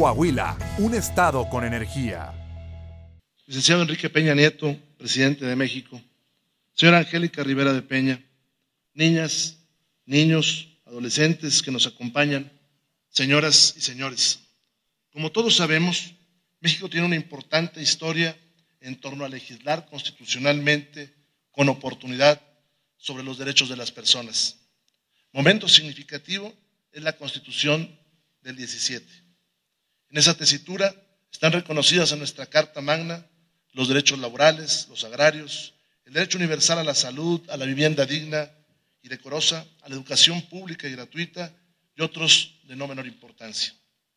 Coahuila, un estado con energía. Licenciado Enrique Peña Nieto, presidente de México. Señora Angélica Rivera de Peña, niñas, niños, adolescentes que nos acompañan, señoras y señores. Como todos sabemos, México tiene una importante historia en torno a legislar constitucionalmente con oportunidad sobre los derechos de las personas. Momento significativo es la Constitución del 17. En esa tesitura están reconocidas en nuestra Carta Magna los derechos laborales, los agrarios, el derecho universal a la salud, a la vivienda digna y decorosa, a la educación pública y gratuita y otros de no menor importancia.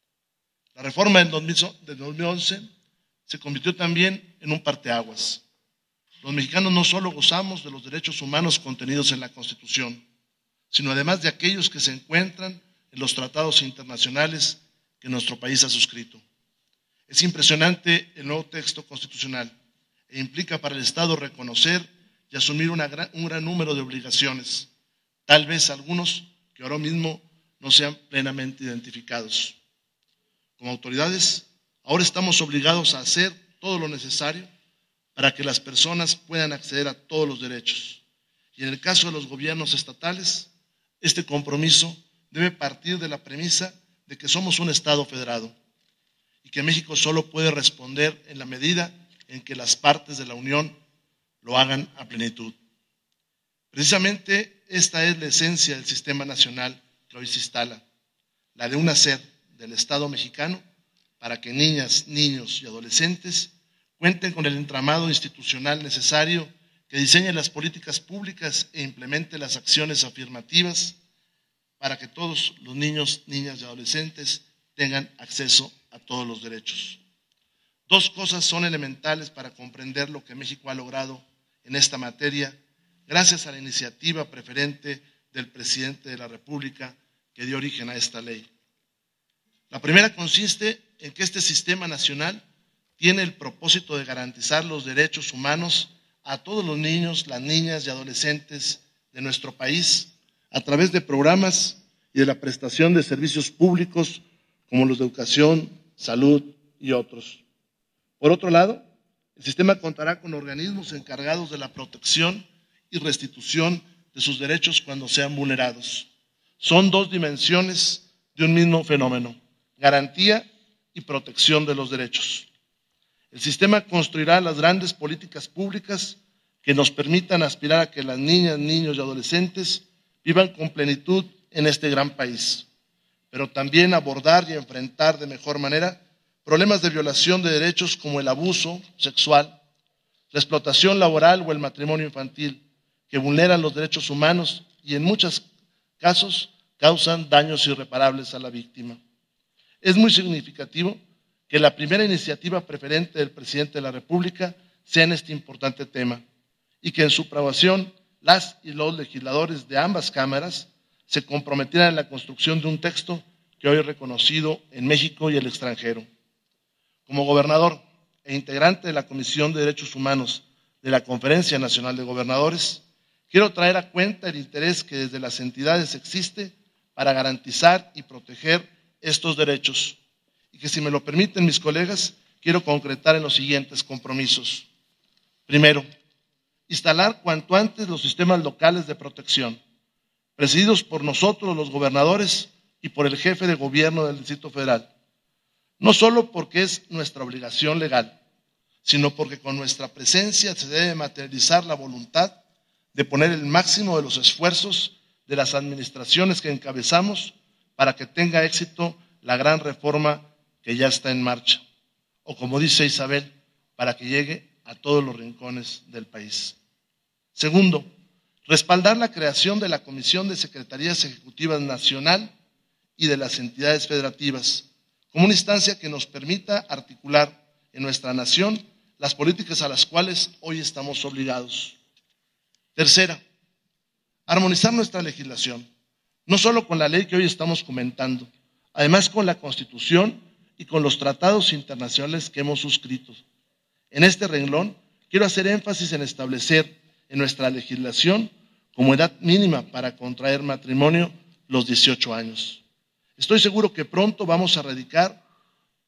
La reforma del 2011 se convirtió también en un parteaguas. Los mexicanos no solo gozamos de los derechos humanos contenidos en la Constitución, sino además de aquellos que se encuentran en los tratados internacionales que nuestro país ha suscrito. Es impresionante el nuevo texto constitucional e implica para el Estado reconocer y asumir un gran número de obligaciones, tal vez algunos que ahora mismo no sean plenamente identificados. Como autoridades, ahora estamos obligados a hacer todo lo necesario para que las personas puedan acceder a todos los derechos. Y en el caso de los gobiernos estatales, este compromiso debe partir de la premisa de que somos un Estado federado y que México solo puede responder en la medida en que las partes de la Unión lo hagan a plenitud. Precisamente esta es la esencia del sistema nacional que hoy se instala, la de un hacer del Estado mexicano para que niñas, niños y adolescentes cuenten con el entramado institucional necesario que diseñe las políticas públicas e implemente las acciones afirmativas para que todos los niños, niñas y adolescentes tengan acceso a todos los derechos. Dos cosas son elementales para comprender lo que México ha logrado en esta materia, gracias a la iniciativa preferente del presidente de la República que dio origen a esta ley. La primera consiste en que este sistema nacional tiene el propósito de garantizar los derechos humanos a todos los niños, las niñas y adolescentes de nuestro país a través de programas y de la prestación de servicios públicos como los de educación, salud y otros. Por otro lado, el sistema contará con organismos encargados de la protección y restitución de sus derechos cuando sean vulnerados. Son dos dimensiones de un mismo fenómeno: garantía y protección de los derechos. El sistema construirá las grandes políticas públicas que nos permitan aspirar a que las niñas, niños y adolescentes vivan con plenitud en este gran país, pero también abordar y enfrentar de mejor manera problemas de violación de derechos como el abuso sexual, la explotación laboral o el matrimonio infantil, que vulneran los derechos humanos y en muchos casos causan daños irreparables a la víctima. Es muy significativo que la primera iniciativa preferente del presidente de la República sea en este importante tema y que en su aprobación las y los legisladores de ambas cámaras se comprometieran en la construcción de un texto que hoy es reconocido en México y el extranjero. Como gobernador e integrante de la Comisión de Derechos Humanos de la Conferencia Nacional de Gobernadores, quiero traer a cuenta el interés que desde las entidades existe para garantizar y proteger estos derechos y que, si me lo permiten mis colegas, quiero concretar en los siguientes compromisos. Primero, instalar cuanto antes los sistemas locales de protección, presididos por nosotros los gobernadores y por el jefe de gobierno del Distrito Federal, no solo porque es nuestra obligación legal, sino porque con nuestra presencia se debe materializar la voluntad de poner el máximo de los esfuerzos de las administraciones que encabezamos para que tenga éxito la gran reforma que ya está en marcha, o como dice Isabel, para que llegue a todos los rincones del país. Segundo, respaldar la creación de la Comisión de Secretarías Ejecutivas Nacional y de las entidades federativas, como una instancia que nos permita articular en nuestra nación las políticas a las cuales hoy estamos obligados. Tercera, armonizar nuestra legislación, no solo con la ley que hoy estamos comentando, además con la Constitución y con los tratados internacionales que hemos suscrito. En este renglón, quiero hacer énfasis en establecer en nuestra legislación como edad mínima para contraer matrimonio los 18 años. Estoy seguro que pronto vamos a erradicar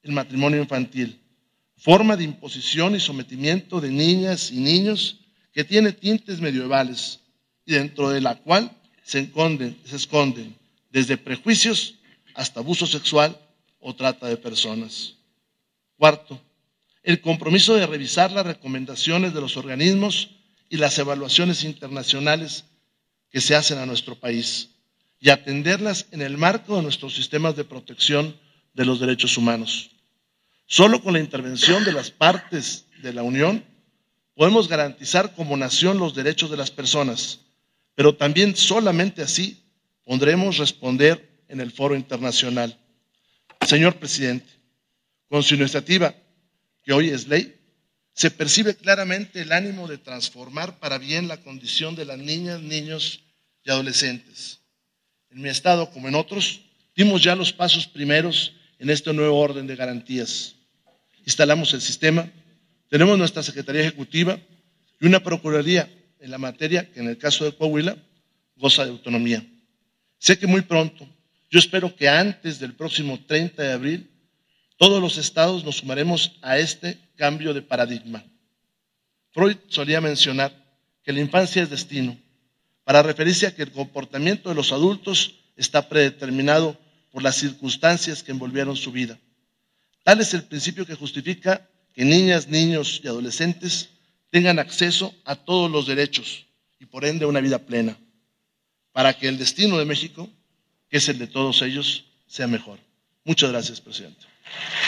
el matrimonio infantil, forma de imposición y sometimiento de niñas y niños que tiene tintes medievales y dentro de la cual se esconden desde prejuicios hasta abuso sexual o trata de personas. Cuarto, el compromiso de revisar las recomendaciones de los organismos y las evaluaciones internacionales que se hacen a nuestro país y atenderlas en el marco de nuestros sistemas de protección de los derechos humanos. Solo con la intervención de las partes de la Unión podemos garantizar como nación los derechos de las personas, pero también solamente así podremos responder en el foro internacional. Señor presidente, con su iniciativa, que hoy es ley, se percibe claramente el ánimo de transformar para bien la condición de las niñas, niños y adolescentes. En mi estado, como en otros, dimos ya los pasos primeros en este nuevo orden de garantías. Instalamos el sistema, tenemos nuestra Secretaría Ejecutiva y una Procuraduría en la materia que en el caso de Coahuila goza de autonomía. Sé que muy pronto, yo espero que antes del próximo 30 de abril, todos los estados nos sumaremos a este cambio de paradigma. Freud solía mencionar que la infancia es destino, para referirse a que el comportamiento de los adultos está predeterminado por las circunstancias que envolvieron su vida. Tal es el principio que justifica que niñas, niños y adolescentes tengan acceso a todos los derechos y por ende una vida plena, para que el destino de México, que es el de todos ellos, sea mejor. Muchas gracias, presidente.